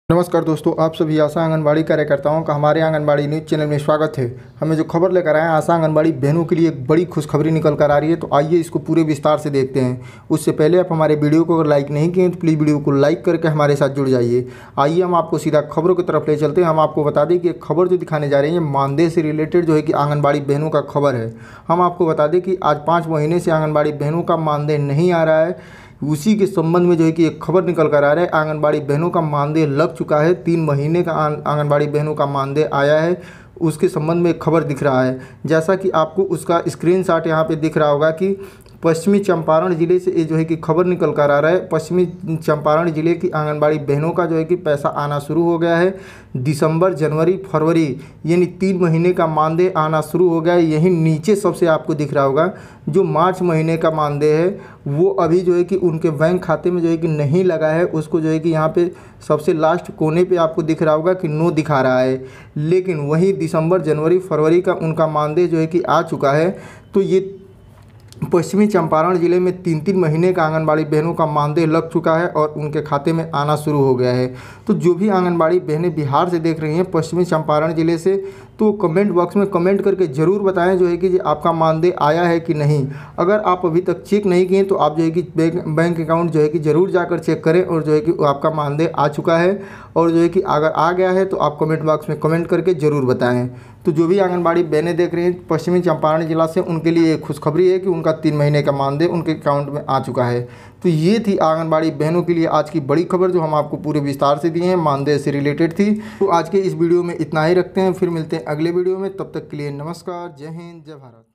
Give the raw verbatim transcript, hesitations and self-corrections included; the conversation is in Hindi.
नमस्कार दोस्तों, आप सभी आशा आंगनबाड़ी कार्यकर्ताओं का हमारे आंगनबाड़ी न्यूज़ चैनल में स्वागत है। हमें जो खबर लेकर आए हैं, आशा आंगनबाड़ी बहनों के लिए एक बड़ी खुशखबरी निकल कर आ रही है। तो आइए इसको पूरे विस्तार से देखते हैं। उससे पहले आप हमारे वीडियो को अगर लाइक नहीं किए तो प्लीज़ वीडियो को लाइक करके हमारे साथ जुड़ जाइए। आइए हम आपको सीधा खबरों की तरफ ले चलते हैं। हम आपको बता दें कि एक खबर जो दिखाने जा रही है मानदेय से रिलेटेड जो है कि आंगनबाड़ी बहनों का खबर है। हम आपको बता दें कि आज पाँच महीने से आंगनबाड़ी बहनों का मानदेय नहीं आ रहा है। उसी के संबंध में जो है कि एक खबर निकल कर आ रहा है। आंगनबाड़ी बहनों का मानदेय लग चुका है, तीन महीने का आंगनबाड़ी बहनों का मानदेय आया है। उसके संबंध में एक खबर दिख रहा है, जैसा कि आपको उसका स्क्रीनशॉट यहाँ पे दिख रहा होगा कि पश्चिमी चंपारण ज़िले से ये जो है कि खबर निकल कर आ रहा है। पश्चिमी चंपारण ज़िले की आंगनबाड़ी बहनों का जो है कि पैसा आना शुरू हो गया है। दिसंबर, जनवरी, फरवरी यानी तीन महीने का मानदेय आना शुरू हो गया है। यहीं नीचे सबसे आपको दिख रहा होगा जो मार्च महीने का मानदेय है वो अभी जो है कि उनके बैंक खाते में जो है कि नहीं लगा है। उसको जो है कि यहाँ पे सबसे लास्ट कोने पे आपको दिख रहा होगा कि नो दिखा रहा है। लेकिन वहीं दिसंबर, जनवरी, फरवरी का उनका मानदेय जो है कि आ चुका है। तो ये पश्चिमी चंपारण ज़िले में तीन तीन महीने का आंगनबाड़ी बहनों का मानदेय लग चुका है और उनके खाते में आना शुरू हो गया है। तो जो भी आंगनबाड़ी बहनें बिहार से देख रही हैं, पश्चिमी चंपारण ज़िले से, तो कमेंट बॉक्स में कमेंट करके ज़रूर बताएं जो है कि आपका मानदेय आया है कि नहीं। अगर आप अभी तक चेक नहीं किए तो आप जो है कि बैंक बैंक अकाउंट जो है कि ज़रूर जाकर चेक करें और जो है कि आपका मानदेय आ चुका है। और जो है कि अगर आ गया है तो आप कमेंट बॉक्स में कमेंट करके ज़रूर बताएं। तो जो भी आंगनबाड़ी बहनें देख रही हैं पश्चिमी चंपारण जिला से, उनके लिए खुशखबरी है कि उनका तीन महीने का मानदेय उनके अकाउंट में आ चुका है। तो ये थी आंगनबाड़ी बहनों के लिए आज की बड़ी खबर जो हम आपको पूरे विस्तार से दिए हैं, मानदेय से रिलेटेड थी। तो आज के इस वीडियो में इतना ही रखते हैं, फिर मिलते हैं अगले वीडियो में। तब तक के लिए नमस्कार, जय हिंद, जय भारत।